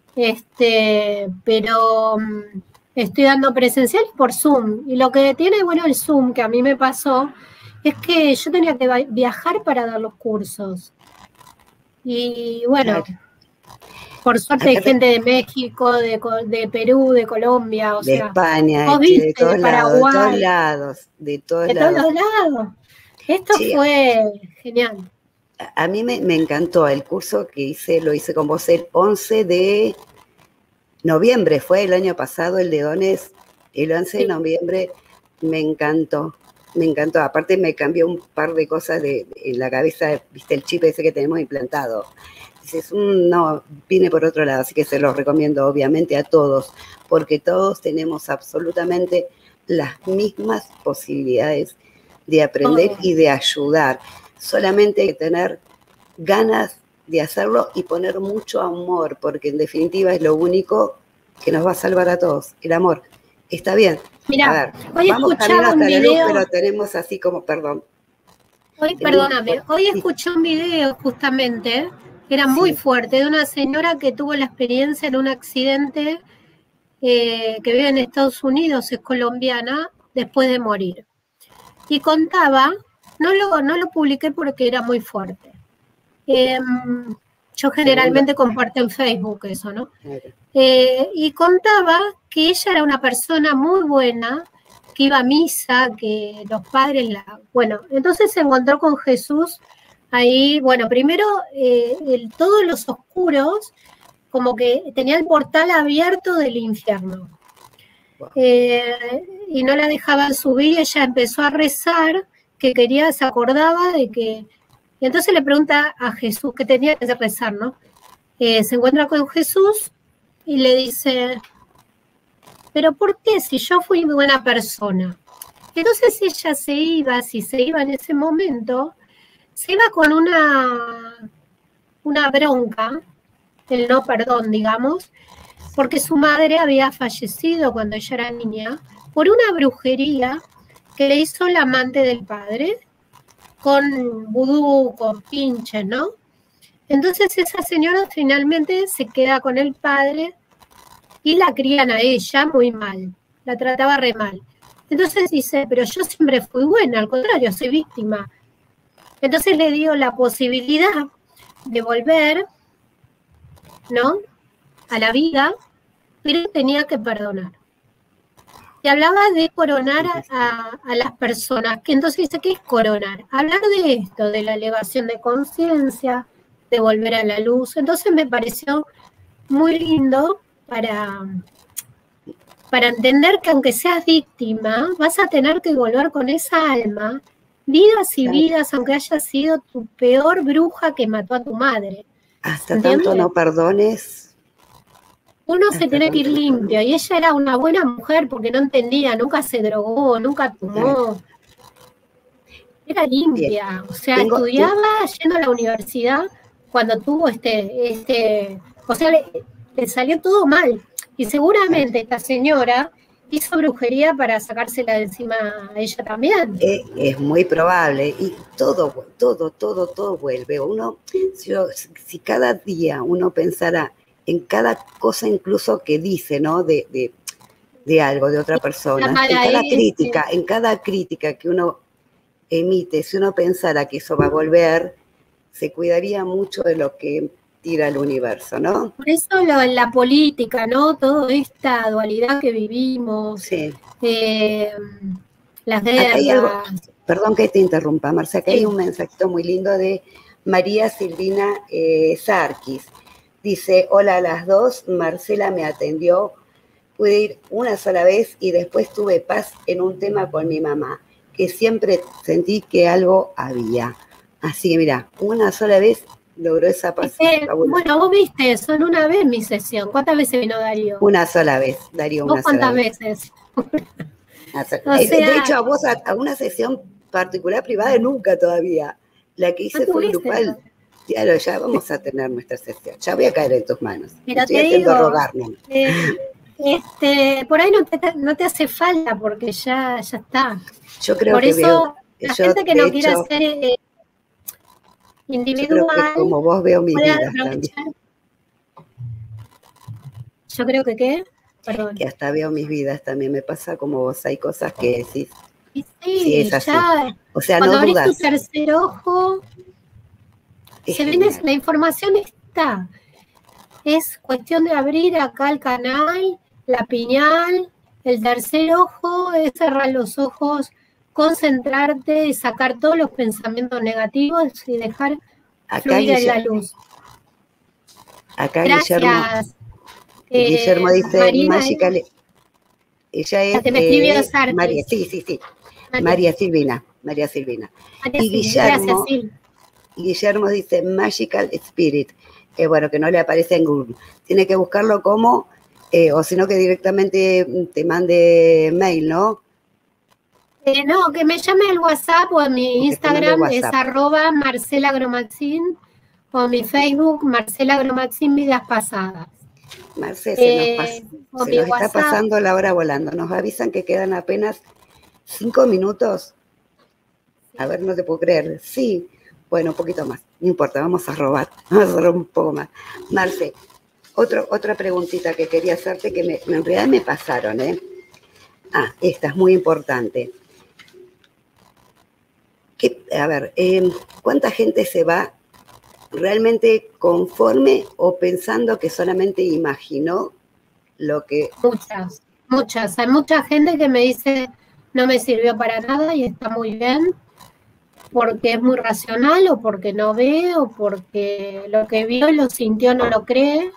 Pero estoy dando presencial por Zoom. Y lo que tiene bueno el Zoom, que a mí me pasó, es que yo tenía que viajar para dar los cursos. Y bueno, Por suerte hay gente de México, de Perú, de Colombia, o de sea, España, vos de viste, todos de lados, Paraguay, de todos de todos lados. los lados. Esto Sí, fue genial. a mí me encantó el curso que hice, lo hice con vos el 11 de noviembre, fue el año pasado, el de dones, el 11 de noviembre, me encantó. Me encantó, aparte me cambió un par de cosas en la cabeza, viste el chip ese que tenemos implantado. Dices, no, vine por otro lado, así que se los recomiendo obviamente a todos, porque todos tenemos absolutamente las mismas posibilidades de aprender y de ayudar. Solamente hay que tener ganas de hacerlo y poner mucho amor, porque en definitiva es lo único que nos va a salvar a todos, el amor. Está bien. Mirá, a ver, hoy vamos camino escuchaba hasta un la luz, video. pero tenemos así como, perdón. Perdóname, hoy escuché un video justamente, que era muy fuerte, de una señora que tuvo la experiencia en un accidente, que vive en Estados Unidos, es colombiana, después de morir. Y contaba, no lo publiqué porque era muy fuerte. Yo generalmente comparto en Facebook eso, ¿no? Y contaba que ella era una persona muy buena, que iba a misa, que los padres Bueno, entonces se encontró con Jesús ahí, bueno, primero todos los oscuros, como que tenía el portal abierto del infierno. Y no la dejaban subir, y ella empezó a rezar, que se acordaba de que... Y entonces le pregunta a Jesús, que tenía que rezar, ¿no? Se encuentra con Jesús y le dice, ¿pero por qué si yo fui buena persona? Entonces ella si se iba en ese momento, se iba con una bronca, el no perdón, digamos, porque su madre había fallecido cuando ella era niña por una brujería que le hizo la amante del padre, con vudú, con pinches, ¿no? Entonces esa señora finalmente se queda con el padre y la crían a ella muy mal, la trataba re mal. Entonces dice, pero yo siempre fui buena, al contrario, soy víctima. Entonces le dio la posibilidad de volver, ¿no?, a la vida, pero tenía que perdonar. Y hablaba de coronar a las personas, que entonces dice, ¿qué es coronar? Hablar de esto, de la elevación de conciencia, de volver a la luz. Entonces me pareció muy lindo para entender que aunque seas víctima, vas a tener que volver con esa alma, vidas y vidas, aunque haya sido tu peor bruja que mató a tu madre. Hasta ¿entiendes? Tanto no perdones. Uno se tiene que ir limpio, y ella era una buena mujer porque no entendía, nunca se drogó, nunca tomó. Era limpia, o sea, estudiaba yendo a la universidad cuando tuvo o sea, le salió todo mal. Y seguramente esta señora hizo brujería para sacársela de encima a ella también. Es muy probable, y todo vuelve. Si cada día uno pensara en cada cosa incluso que dice, ¿no? De algo, de otra persona, en cada crítica que uno emite, si uno pensara que eso va a volver, se cuidaría mucho de lo que tira el universo, ¿no? Por eso la política, ¿no? Toda esta dualidad que vivimos, sí. Las guerras. Perdón que te interrumpa, Marcia, acá hay un mensajito muy lindo de María Silvina Sarkis. Dice, hola a las dos, Marcela me atendió, pude ir una sola vez y después tuve paz en un tema con mi mamá, que siempre sentí que algo había. Así que mira, una sola vez logró esa paz. Bueno, vos viste, son una vez mi sesión. ¿Cuántas veces vino Darío? Una sola vez, Darío, una sola vez. ¿Cuántas veces? De hecho, a vos a una sesión particular privada nunca todavía. La que hice fue grupal. Claro, ya vamos a tener nuestra sesión. Ya voy a caer en tus manos. Pero estoy haciendo rogarme. Por ahí no te hace falta porque ya está. Yo creo por que eso la gente que no quiere hacer individual, yo creo que como vos veo mis vidas también. Yo creo que ¿qué? Perdón. Que hasta veo mis vidas también. Me pasa como vos, hay cosas que decís. Sí, es así. Ya. O sea, cuando no dudas. abrís tu tercer ojo, la información está. Es cuestión de abrir acá el canal, la piñal, el tercer ojo, es cerrar los ojos, concentrarte y sacar todos los pensamientos negativos y dejar Acá, fluir en la luz. acá Gracias. Guillermo dice Marina, Magical. Ella es la que me escribió Sartis. María, sí. María Silvina. María Y Silvina. Guillermo dice Magical Spirit. Bueno, que no le aparece en Google. Tiene que buscarlo como, o si no que directamente te mande mail, ¿no? No, que me llame al WhatsApp o a mi Instagram, es @MarcelaGromatzin, o mi Facebook, Marcela Gromatzin Vidas Pasadas. Marce, se nos está pasando la hora volando. Nos avisan que quedan apenas 5 minutos. A ver, no te puedo creer. Sí, bueno, un poquito más. No importa, vamos a robar un poco más. Marce, otra preguntita que quería hacerte que en realidad me pasaron, ¿eh? Esta es muy importante. A ver, ¿cuánta gente se va realmente conforme o pensando que solamente imaginó lo que... Muchas. Hay mucha gente que me dice no me sirvió para nada y está muy bien, porque es muy racional o porque no ve o porque lo que vio y lo sintió no lo cree.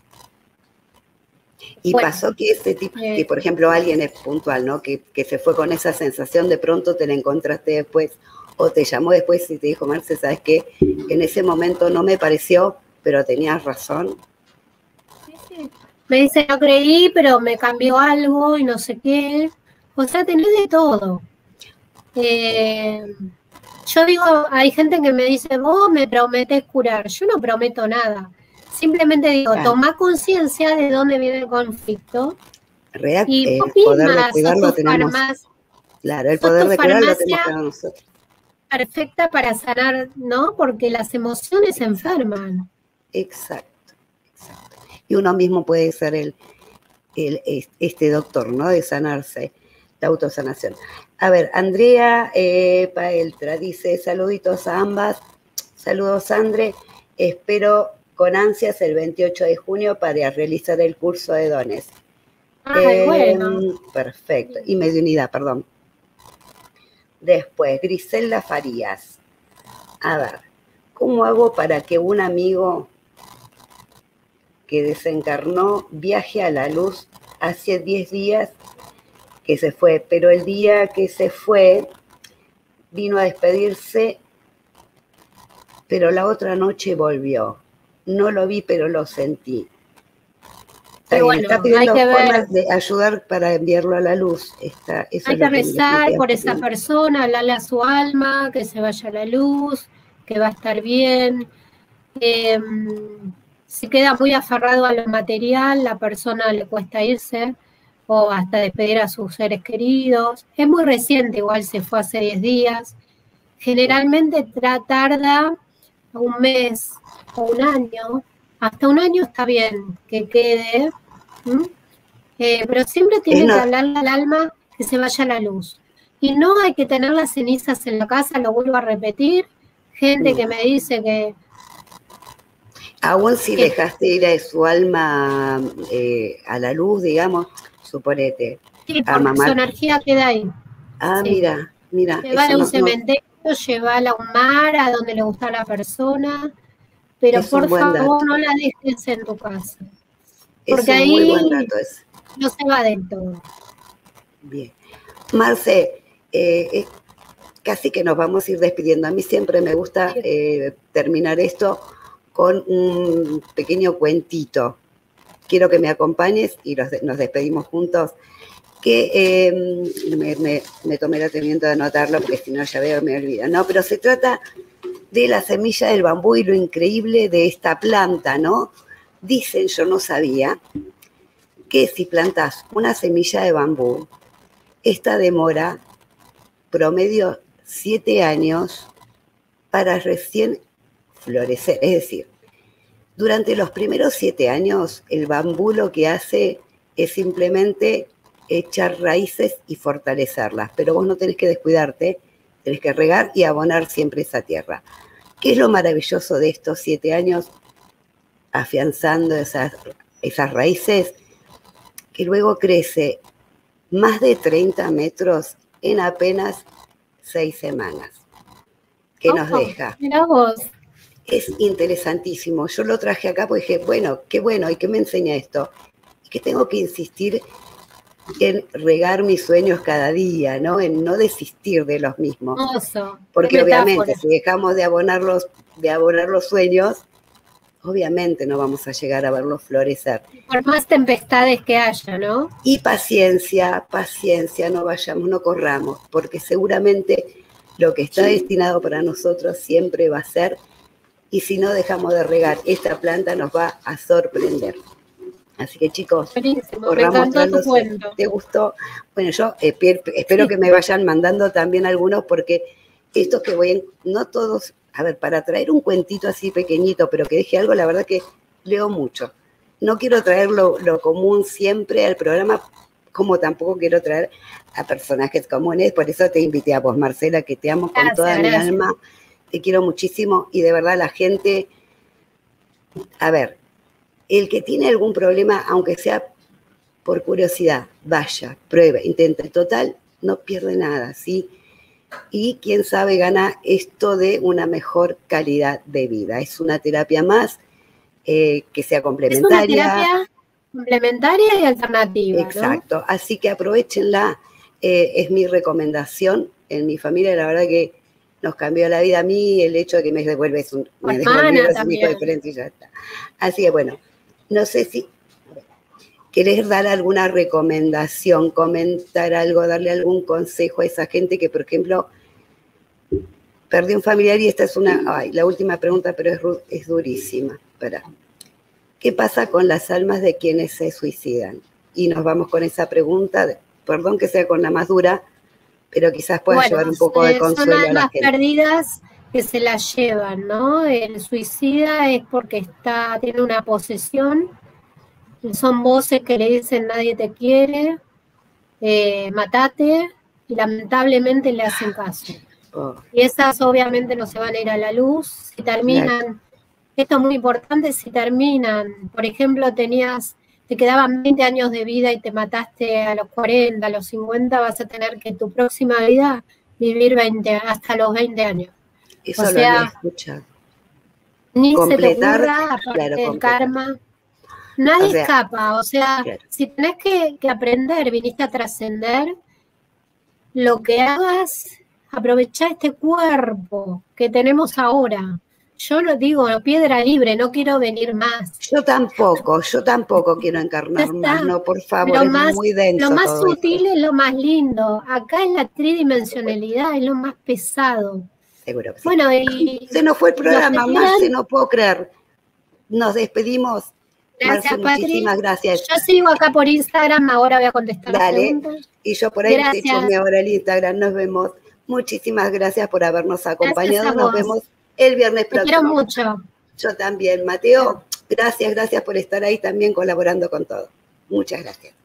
Y bueno, pasó que ese tipo, que por ejemplo alguien es puntual, ¿no? Que se fue con esa sensación, de pronto te la encontraste después o te llamó después y te dijo, Marce, ¿sabes qué? En ese momento no me pareció, pero tenías razón. Sí. Me dice, no creí, pero me cambió algo y no sé qué. O sea, tenés de todo. Yo digo, hay gente que me dice, vos me prometés curar. Yo no prometo nada. Simplemente digo, tomá conciencia de dónde viene el conflicto. Y vos misma sos tu farmacia. Claro, el poder de cuidar lo tenemos para nosotros. Perfecta para sanar, ¿no? Porque las emociones enferman. Exacto. Y uno mismo puede ser este doctor, ¿no? De sanarse, la autosanación. A ver, Andrea Paeltra dice, saluditos a ambas. Saludos, Andre. Espero con ansias el 28 de junio para realizar el curso de dones. Bueno. Perfecto. Y mediunidad, perdón. Después, Griselda Farías. A ver, ¿cómo hago para que un amigo que desencarnó viaje a la luz? Hace 10 días que se fue, pero el día que se fue vino a despedirse, pero la otra noche volvió. No lo vi, pero lo sentí. Bueno, está pidiendo formas de ayudar para enviarlo a la luz. Hay que rezar por esa persona, hablarle a su alma, que se vaya a la luz, que va a estar bien. Si queda muy aferrado a lo material, la persona le cuesta irse o hasta despedir a sus seres queridos. Es muy reciente, igual se fue hace 10 días. Generalmente tarda un mes o un año. Hasta un año está bien que quede. Pero siempre tiene que hablarle al alma que se vaya a la luz. Y no hay que tener las cenizas en la casa, lo vuelvo a repetir. Gente que me dice que... Aún si dejaste ir a su alma a la luz, digamos, suponete. Sí, porque su energía queda ahí. Sí. Mira. Llevala a un cementerio, llevala a un mar, a donde le gusta a la persona, pero por favor no la dejes en tu casa. Porque ahí muy buen dato ese. No se va del todo. Bien. Marce, casi que nos vamos a ir despidiendo. A mí siempre me gusta terminar esto con un pequeño cuentito. Quiero que me acompañes y nos despedimos juntos. Que me tomé el atrevimiento de anotarlo porque si no ya veo me olvido. No, pero se trata de la semilla del bambú y lo increíble de esta planta, ¿no? Dicen, yo no sabía, que si plantas una semilla de bambú, esta demora promedio 7 años para recién florecer. Es decir, durante los primeros 7 años, el bambú lo que hace es simplemente echar raíces y fortalecerlas. Pero vos no tenés que descuidarte, tenés que regar y abonar siempre esa tierra. ¿Qué es lo maravilloso de estos 7 años? afianzando esas raíces, que luego crece más de 30 metros en apenas 6 semanas, que nos deja. Mirá vos. Es interesantísimo. Yo lo traje acá porque dije, bueno, ¿y qué me enseña esto? Y que tengo que insistir en regar mis sueños cada día, ¿no? En no desistir de los mismos. Porque obviamente, si dejamos de abonar los sueños, obviamente no vamos a llegar a verlos florecer. Por más tempestades que haya, ¿no? Y paciencia, no corramos, porque seguramente lo que está destinado para nosotros siempre va a ser, y si no dejamos de regar esta planta nos va a sorprender. Así que chicos, buenísimo, me encantó tu cuento. ¿Te gustó? Bueno, yo espero que me vayan mandando también algunos, porque estos que no todos, a ver, para traer un cuentito así pequeñito, pero que deje algo, la verdad que leo mucho. No quiero traer lo común siempre al programa, como tampoco quiero traer a personajes comunes, por eso te invité a vos, Marcela, que te amo con toda mi alma, te quiero muchísimo, y de verdad la gente, a ver, el que tiene algún problema, aunque sea por curiosidad, vaya, pruebe, intente, total, no pierde nada, ¿sí? Y quién sabe gana esto de una mejor calidad de vida. Es una terapia más que sea complementaria. Es una terapia complementaria y alternativa. Exacto, ¿no? Así que aprovechenla, es mi recomendación. En mi familia la verdad que nos cambió la vida a mí, el hecho de que me devuelves un hijo diferente y ya está. Así que bueno, no sé si querés dar alguna recomendación, comentar algo, darle algún consejo a esa gente que, por ejemplo, perdió un familiar, y esta es la última pregunta, pero es durísima. Espera. ¿Qué pasa con las almas de quienes se suicidan? Y nos vamos con esa pregunta, perdón que sea con la más dura, pero quizás pueda llevar un poco de consuelo a la gente. Son almas perdidas que se las llevan, ¿no? El suicida es porque tiene una posesión, son voces que le dicen nadie te quiere, matate, y lamentablemente le hacen caso. Y esas obviamente no se van a ir a la luz. Si terminan, esto es muy importante, si terminan, por ejemplo, te quedaban 20 años de vida y te mataste a los 40, a los 50, vas a tener que tu próxima vida vivir hasta los 20 años. Eso lo había escuchado. Ni completar, se te ocurra, aparte del karma. Nadie escapa, si tenés que aprender, viniste a trascender, lo que hagas, aprovechá este cuerpo que tenemos ahora. Yo lo digo, piedra libre, no quiero venir más. Yo tampoco quiero encarnar más, no, por favor, es muy denso. Lo más sutil es lo más lindo. Acá en la tridimensionalidad es lo más pesado. Seguro que sí. Bueno, y se nos fue el programa, Marce, no puedo creer. Nos despedimos. Gracias, Marce, muchísimas gracias. Yo sigo acá por Instagram, ahora voy a contestar las preguntas. Y yo por ahí te chusme ahora el Instagram, nos vemos. Muchísimas gracias por habernos acompañado, nos vemos el viernes próximo. Te quiero mucho. Yo también, Mateo, gracias por estar ahí también colaborando con todo. Muchas gracias.